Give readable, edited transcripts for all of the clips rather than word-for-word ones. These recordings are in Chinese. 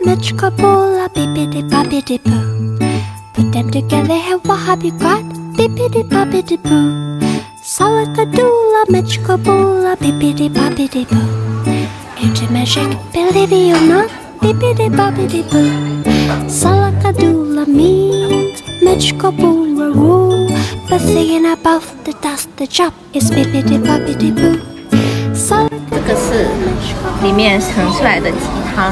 Mitchkabula, bippity boppity boo. Put them together, hey, what have you got? Bippity boppity boo. Salakadoola, Mitchkabula, bippity boppity boo. It's a magic, believe it or not, bippity boppity boo. Salakadoola means Mitchkabula rule. But thinking about the job is bippity boppity boo. 这个是里面盛出来的鸡汤，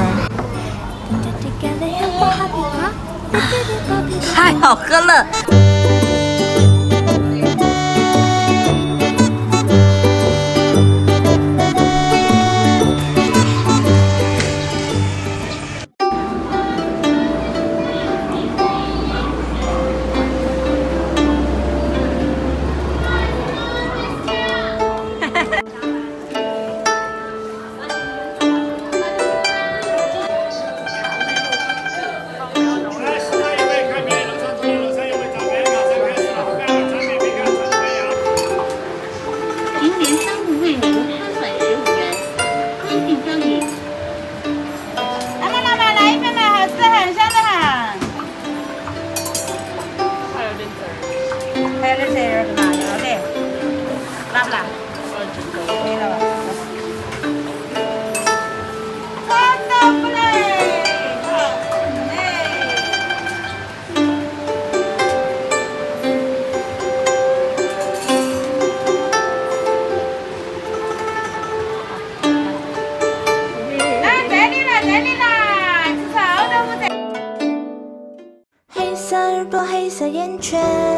太好喝了。 黑色耳朵，黑色眼圈，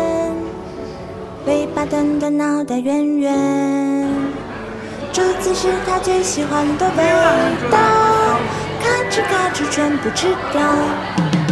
尾巴短短，脑袋圆圆。这姿是他最喜欢的味道，咔哧咔哧全部吃掉。